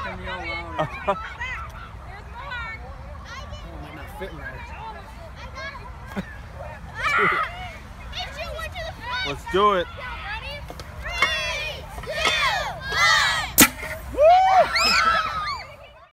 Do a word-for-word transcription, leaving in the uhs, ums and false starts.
turn me all around. Oh, might not fit right. Let's do it.